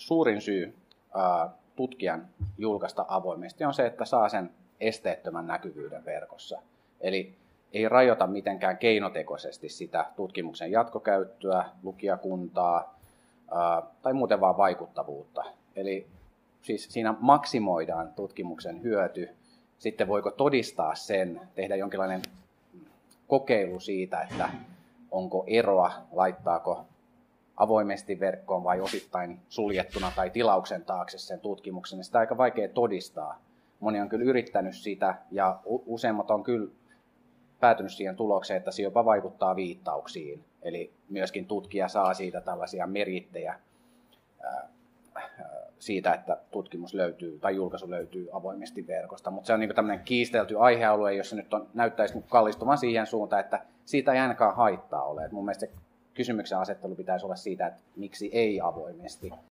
suurin syy tutkijan julkaista avoimesti on se, että saa sen esteettömän näkyvyyden verkossa. Eli ei rajoita mitenkään keinotekoisesti sitä tutkimuksen jatkokäyttöä, lukijakuntaa tai muuten vaan vaikuttavuutta. Eli siis siinä maksimoidaan tutkimuksen hyöty. Sitten voiko todistaa sen, tehdä jonkinlainen kokeilu siitä, että onko eroa, laittaako avoimesti verkkoon vai osittain suljettuna tai tilauksen taakse sen tutkimuksen. Sitä on aika vaikea todistaa. Moni on kyllä yrittänyt sitä ja useimmat on kyllä päätynyt siihen tulokseen, että se jopa vaikuttaa viittauksiin. Eli myöskin tutkija saa siitä tällaisia merittejä siitä, että tutkimus löytyy tai julkaisu löytyy avoimesti verkosta. Mutta se on niin tämmöinen kiistelty aihealue, jossa nyt näyttäisi kallistuvan siihen suuntaan, että siitä ei ainakaan haittaa ole. Et mun mielestä se kysymyksen asettelu pitäisi olla siitä, että miksi ei avoimesti.